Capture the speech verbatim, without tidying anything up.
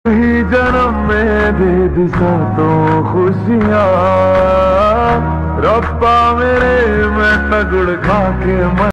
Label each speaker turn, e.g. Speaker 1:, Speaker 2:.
Speaker 1: ही जन्म में दे दिशा तो खुशियाँ रब्बा मेरे मैं तगड़ खा के